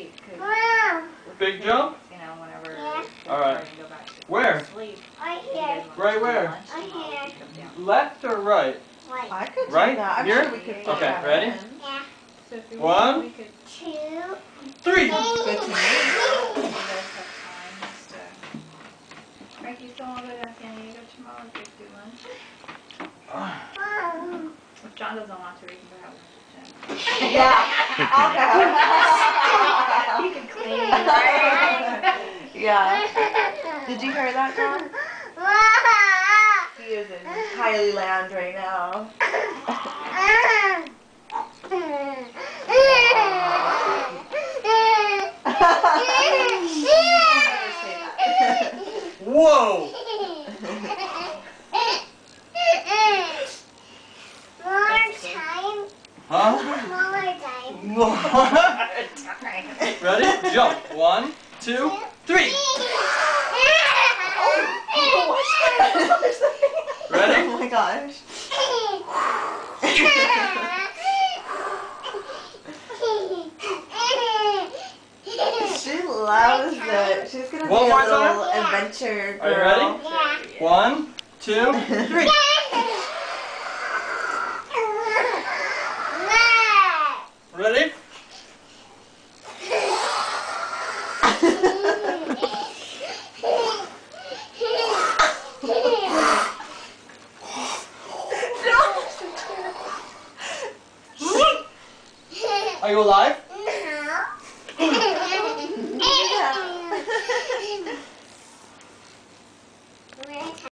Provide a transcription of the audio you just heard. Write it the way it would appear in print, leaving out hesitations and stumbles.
sleep. Big jump? You know, whenever All right. go back to Where? sleep. Right where? Left or right? I could do Right? that. I'm Here? sure we could fit Okay, that ready? in. So if you 1, want, we could 2, 3. Good to me. you guys have time just to... Frank, you still want to go down to San Diego tomorrow to do lunch? If John doesn't want to, we can go have lunch with Jen. Yeah, I'll You can clean, right? go. Yeah. Did you hear that, John? He is in Kylie land right now. Whoa! Huh? Ready? Jump. 1, 2, 3. Ready? Oh my gosh. She loves it. She's gonna be a little adventure girl. Are you ready? 1, 2, 3. Ready? Are you alive? No.